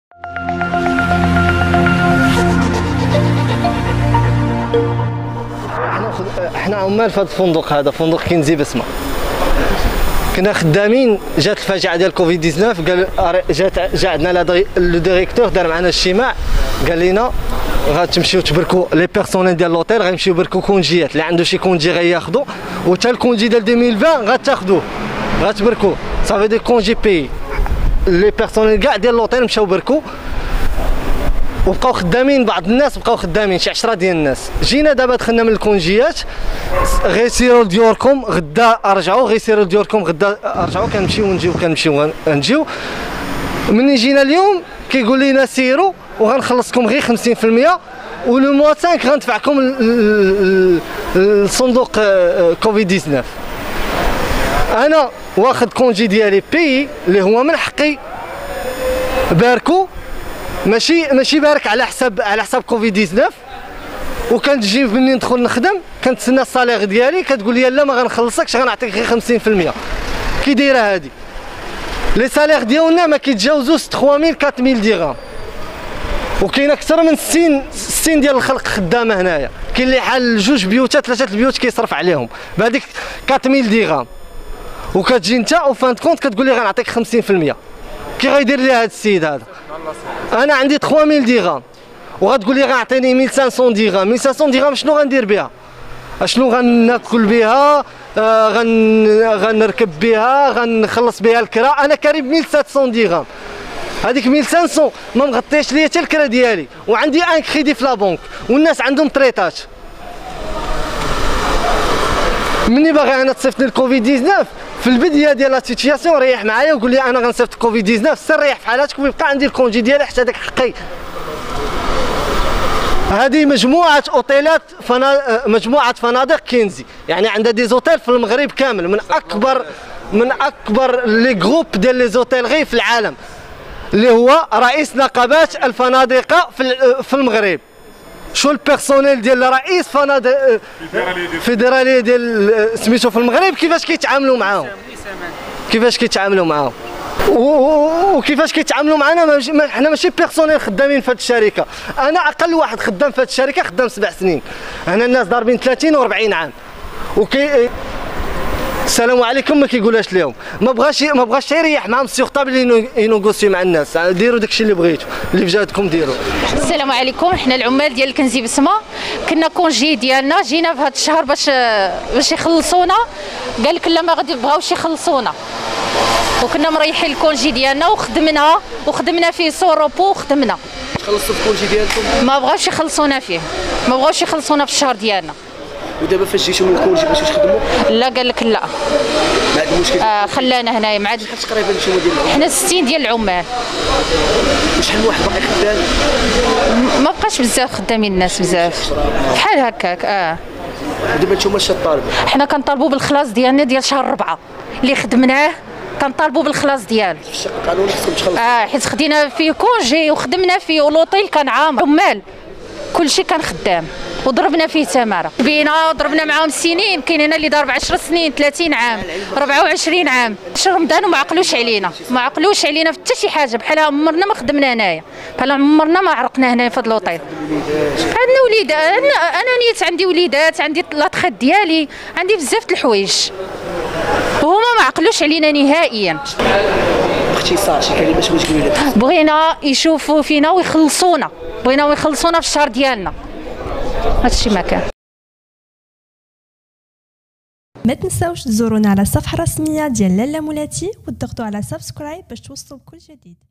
احنا عمال في هذا الفندق، هذا فندق كنزي بسمه. كنا خدامين، جات الفاجعه ديال كوفيد 19، قال جا عندنا لو ديريكتور دار معنا اجتماع، قال لنا غتمشيو تبركوا لي بيرسونيل ديال لوطيل، غيمشيو يبركوا كونجيات، اللي عنده شي كونجي غياخذوا، وتا الكونجي ديال 2020 غتاخذوه غتبركوه، صافي دي كونجي بي. لي بيرسونيل كاع ديال لوطيل مشاو بركوا وبقاو خدامين، بعض الناس بقاو خدامين، شي 10 ديال الناس. جينا دابا دخلنا من الكونجيات، غير سيروا لديوركم غدا ارجعوا، غير سيروا لديوركم غدا ارجعوا، كنمشيو ونجيو كنمشيو ونجيو. مني جينا اليوم كيقول لنا سيروا وغنخلصكم غير 50%، ولو موا 5 غندفعكم الصندوق كوفيد 19. انا واخد كونجي ديالي بي اللي هو من حقي باركو، ماشي بارك على حساب كوفيد 19. وكنجي مني ندخل نخدم كنتسنى الصالير ديالي، كتقول لي لا ما غنخلصكش، غنعطيك غير 50%. كي دايره هادي؟ لي صالير ديالنا ما كيتجاوزوش 3000 4000 درهم، وكاين اكثر من 60 ديال الخلق خدامه هنايا. كاين اللي حال 2 بيوتات 3 البيوت كيصرف عليهم بهذيك 4000 درهم، وكتجي انت وفان كونت كتقول لي غنعطيك 50%. كي غيدير لي هذا السيد هذا؟ انا عندي 3000 درهم وغتقول لي غنعطيني 1500 درهم. 1500 درهم شنو غندير بها؟ شنو غناكل بها؟ غنركب بها؟ غنخلص بها الكرا؟ انا كاري ب 1700 درهم، هذيك 1500 ما مغطيش ليا حتى الكرا ديالي، وعندي ان كريدي في لابونك، والناس عندهم طريطات. مني باغي انا تصيفطني الكوفيد 19 في البدايه ديال لا سيتياسيون، ريح معايا وقول لي انا غنصيفط كوفيد 19، سير ريح في حالاتك ويبقى عندي الكونجي ديالي حتى داك حقي. هذه مجموعه اوتيلات مجموعه فنادق كنزي، يعني عندها دي زوتيل في المغرب كامل، من اكبر لي جروب ديال لي زوتيل غير في العالم، اللي هو رئيس نقابات الفنادق في المغرب. شو البيرسونيل ديال رئيس فنادق فيدراليه ديال سميتو في المغرب كيفاش كيتعاملوا معاهم، وكيفاش كيتعاملوا معنا. حنا ماشي بيرسونيل خدامين في هذه الشركه، انا اقل واحد خدام في هذه الشركه خدام 7 سنين، هنا الناس ضاربين 30 و40 عام. السلام عليكم ما كيقولهاش لهم، ما بغاش يريح معهم السيغطابل ينوغوسي مع الناس. ديروا داكشي اللي بغيتوا، اللي في جهدكم ديروا. السلام عليكم، حنا العمال ديال كنزي بسمه، كنا كونجي ديالنا جينا في هذا الشهر باش يخلصونا، قال لك لا ما غادي بغاوش يخلصونا، وكنا مريحين الكونجي ديالنا وخدمنا فيه سوروبو وخدمنا. خلصتوا الكونجي ديالكم؟ ما بغاوش يخلصونا فيه، ما بغاوش يخلصونا في الشهر ديالنا. ودابا فاش جيتوا من الكونجي باش تخدموا؟ لا قال لك لا، ما عندكم مشكل. خلانا هنايا مع شحال تقريبا نتوما ديال العمال؟ حنا 60 ديال العمال. وشحال من واحد باقي خدام؟ ما بقاش بزاف خدامين الناس بزاف بحال هكاك. ودابا نتوما اش طالبوا؟ حنا كنطالبوا بالخلاص ديالنا ديال شهر 4 اللي خدمناه، كنطالبوا بالخلاص ديالو. في الشق القانوني خصكم تخلصوا. حيت خدينا فيه كونجي وخدمنا فيه، ولوطيل كان عامر، عمال كلشي كان خدام، وضربنا فيه تماره بينا، ضربنا معاهم سنين. كاينين اللي ضرب 10 سنين 30 عام 24 عام. شهر رمضان وما عقلوش علينا، في حتى شي حاجه، بحال عمرنا ما خدمنا هنايا، بحال عمرنا ما عرقنا هنايا في هذا اللوطيل. عندنا وليدات، انا نيت عندي وليدات، عندي لاطخيت ديالي، عندي بزاف د الحوايج، وهما ما عقلوش علينا نهائيا. باختصار شي كلمه باش تقولي لنا؟ بغينا يشوفوا فينا ويخلصونا، في الشهر ديالنا، هادشي ما كان. ما تنساوش تزورونا على الصفحه الرسميه ديال لالا مولاتي وتضغطوا على سبسكرايب باش توصلوا بكل جديد.